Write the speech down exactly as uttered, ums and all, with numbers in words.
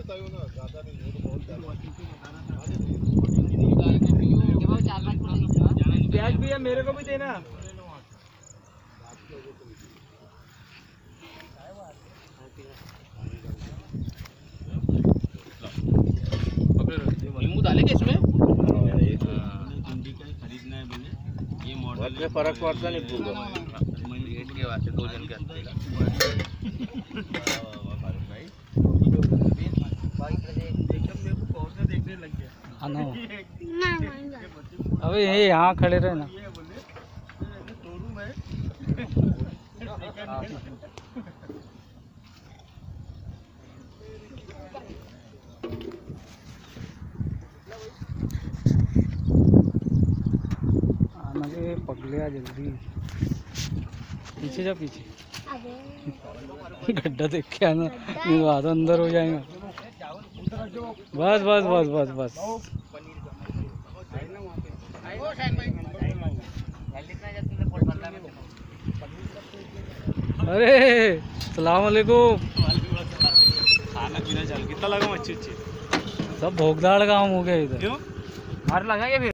प्याज भी है, मेरे को भी देना। नींबू डालेंगे इसमें, खरीदना है मैंने। ये मॉडल में फर्क पड़ता नहीं पूरा रेट के वास्ते दो जन के देखने लग गया। अबे ये यहाँ खड़े रहे ना। पगले आ जल्दी, पीछे जा पीछे। गड्ढा देख के आना, नहीं तो आधा अंदर हो जाएगा। बस बस बस बस बस। अरे सलाम अलैकुम। खाना पीना चल, कितना लगा मच्छी? सब भोगदाड़ काम हो गया इधर। क्यों मार लगाएंगे फिर?